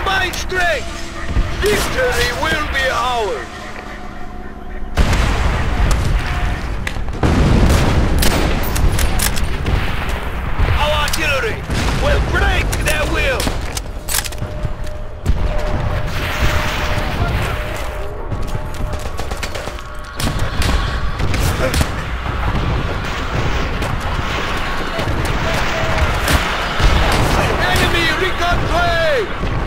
combined strength, victory will be ours. Our artillery will break their will. Enemy recon plane!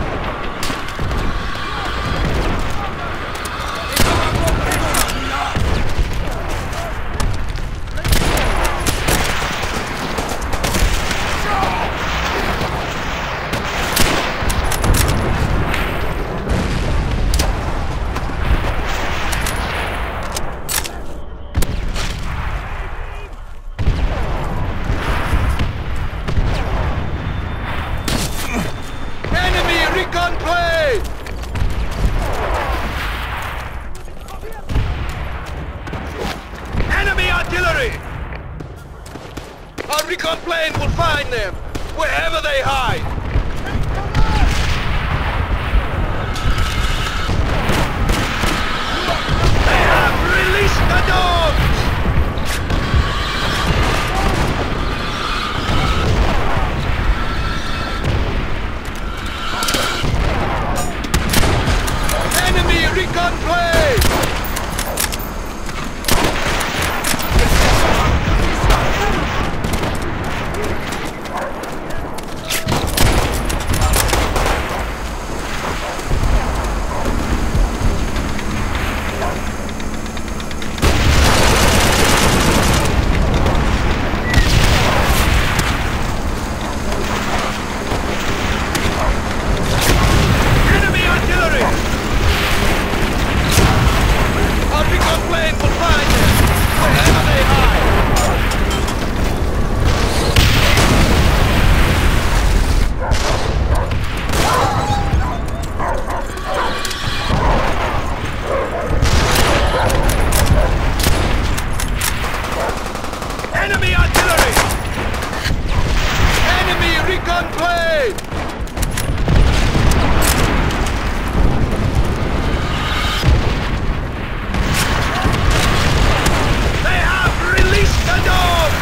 Recon plane! Enemy artillery! Our recon plane will find them, wherever they hide! They have released the dogs! Recon plane! Enemy artillery! Our recon plane will find them, wherever they hide! Enemy artillery! Enemy recon plane! The dogs!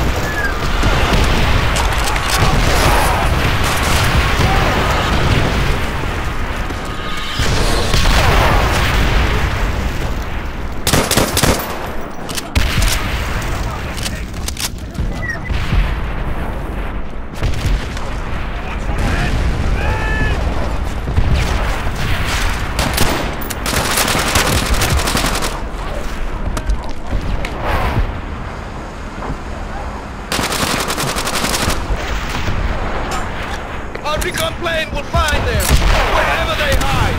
Our recon plane will find them, wherever they hide!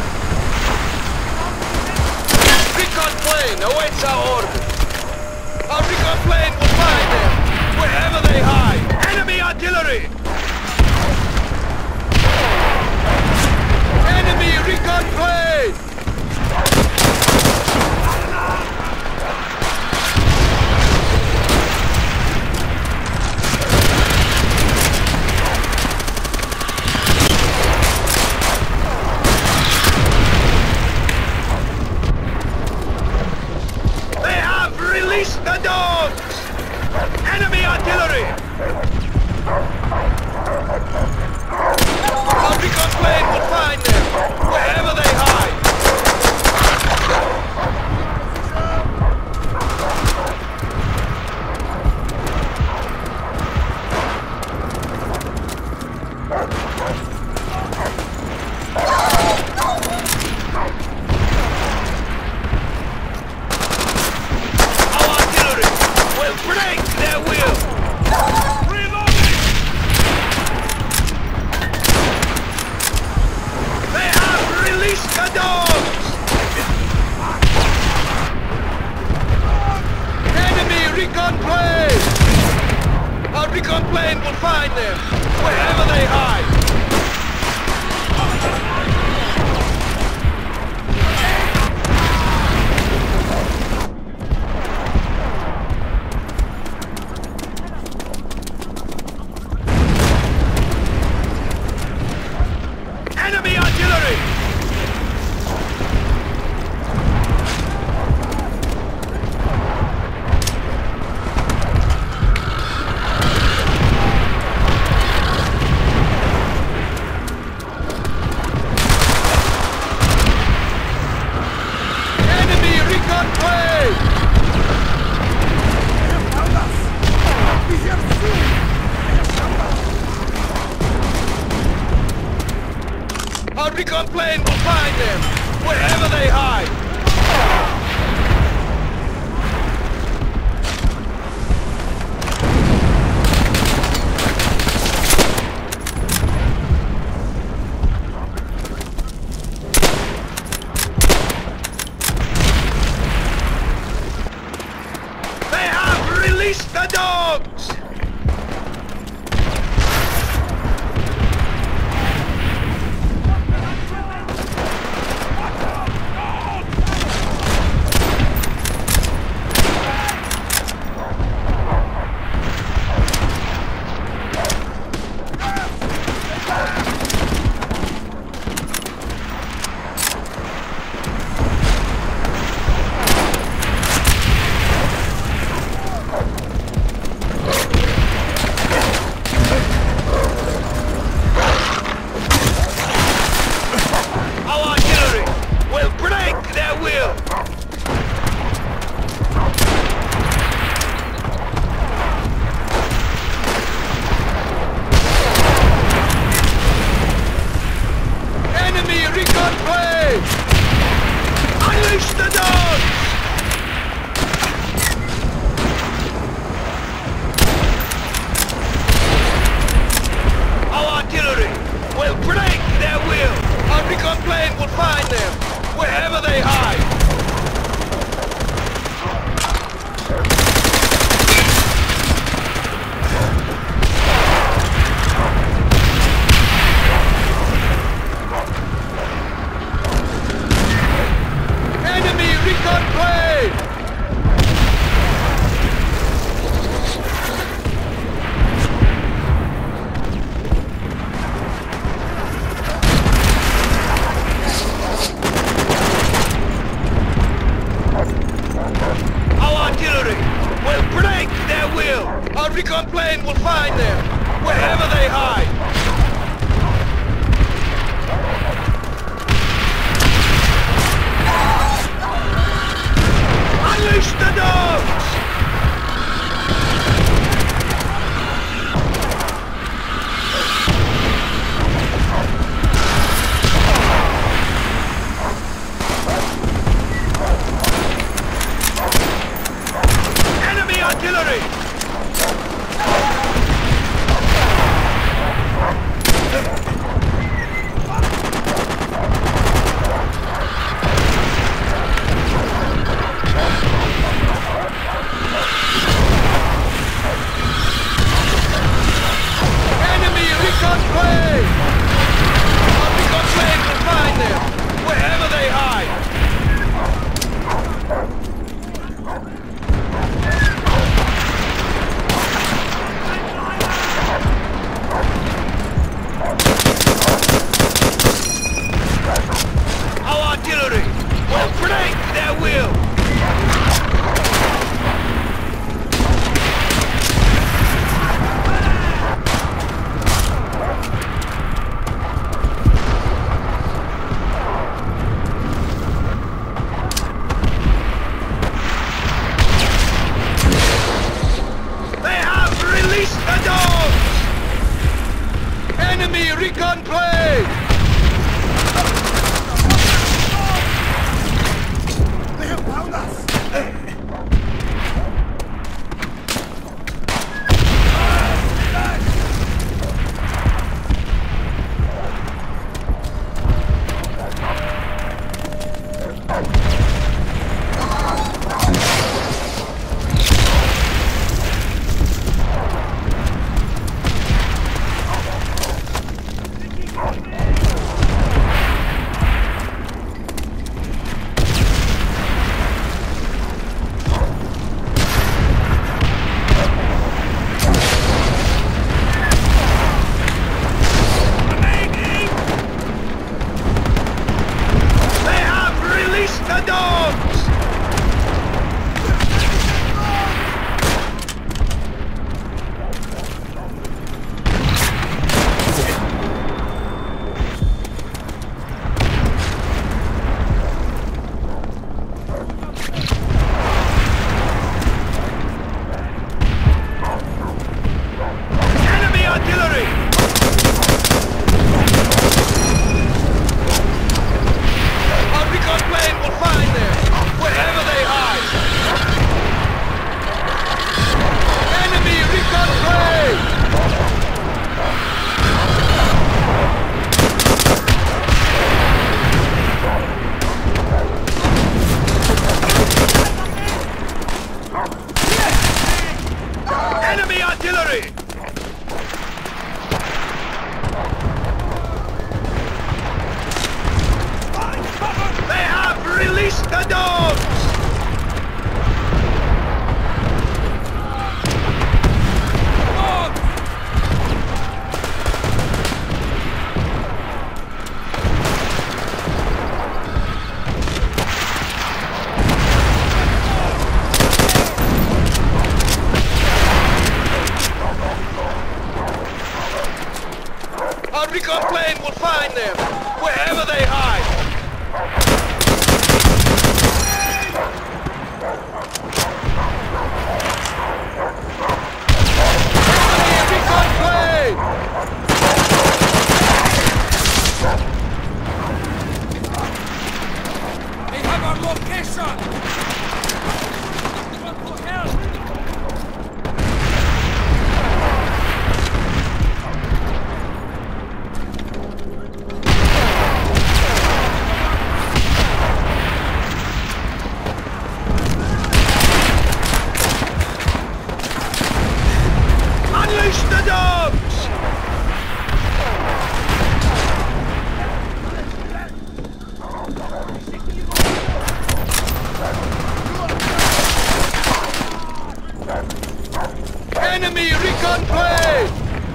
Recon plane awaits our orders! Our recon plane will find them, wherever they hide! Enemy artillery! Enemy recon plane! Release the dogs! Enemy artillery! Our recon plane will find them, wherever they hide. They have released the dogs! Recon plane will find them, wherever they hide. Unleash the dogs! Enemy artillery! Enemy recon plane! They have found us! Our recon plane will find them, wherever they hide. Enemy recon plane! They have our location! Run for help! Unleash the dogs! Enemy recon plane!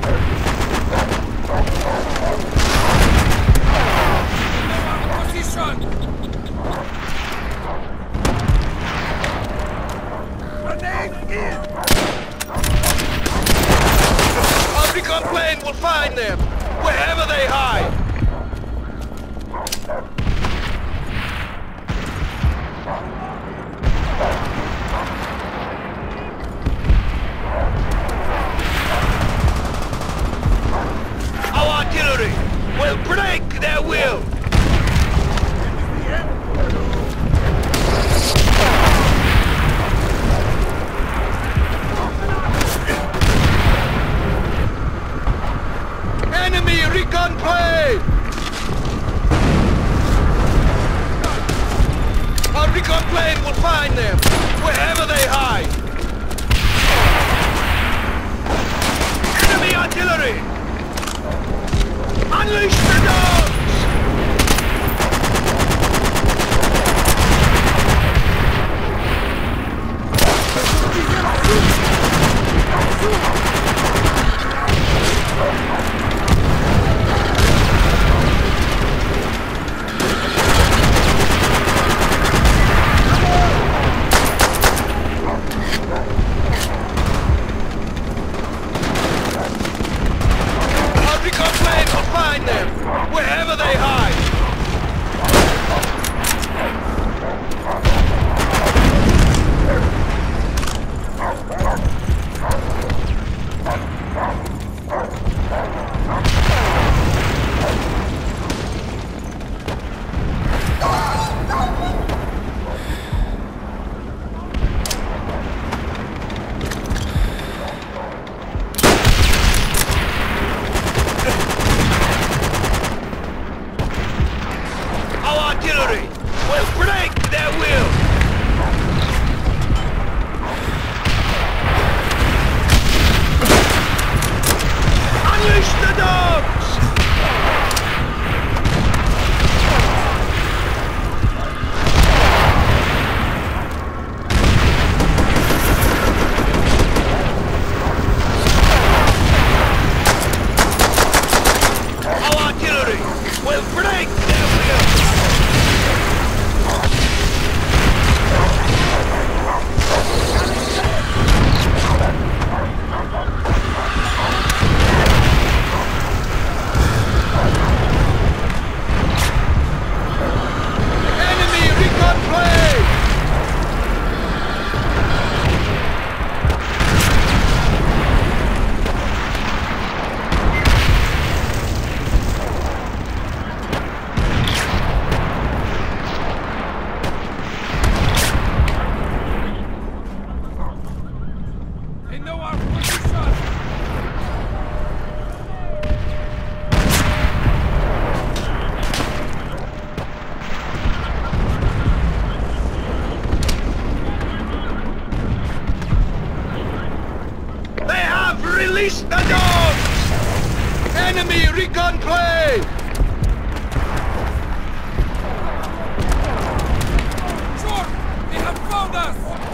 Position! Grenade in! Our recon plane will find them, wherever they hide. Our artillery will break their will. Enemy recon plane! Our recon plane will find them, wherever they hide. Enemy artillery! Unleash the dogs! Our recon plane will find them, wherever they hide. Our artillery will break their will. Unleash the dogs! Our artillery will break their will. Enemy recon plane! They know our position! They have released the dogs! Enemy recon plane! Short! They have found us!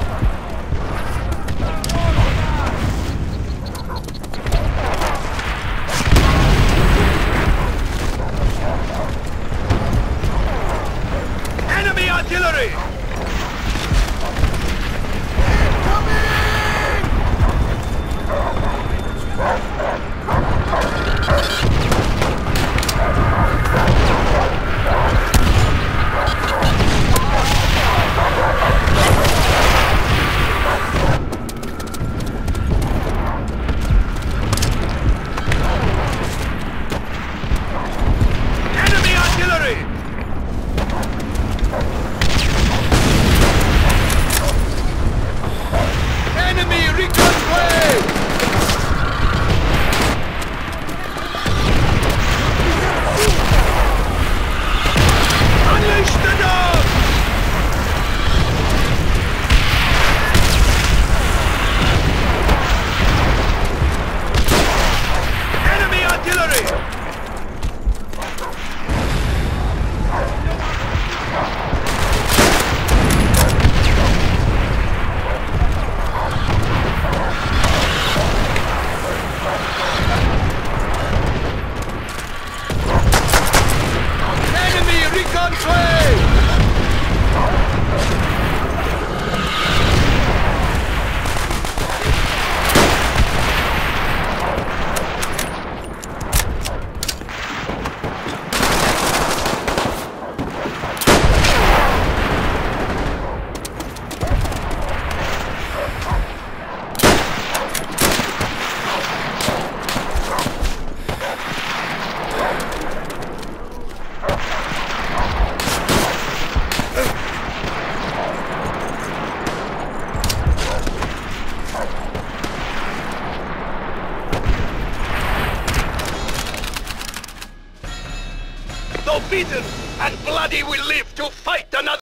Enemy artillery! Though beaten and bloody, we live to fight another.